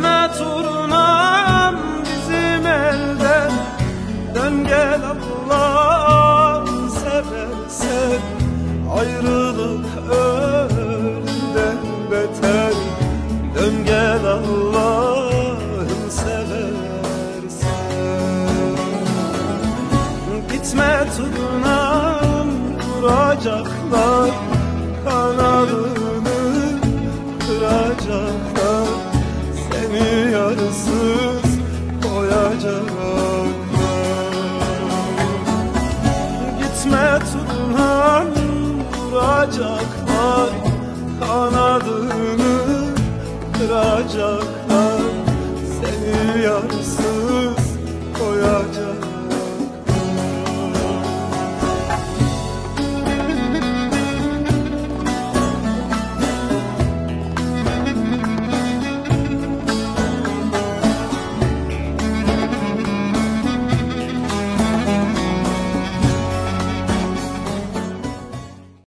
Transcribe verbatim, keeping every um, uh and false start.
Gitme turnam bizim elden, dön gel Allah'ını seversen. Ayrılık ölümden beter, dön gel Allah'ını seversen. Gitme turnam, vuracaklar kanadını, kıracaklar seni yarısız koyacaklar. Gitme turnam, vuracaklar kanadını, kıracaklar seni yarısız koyacaklar.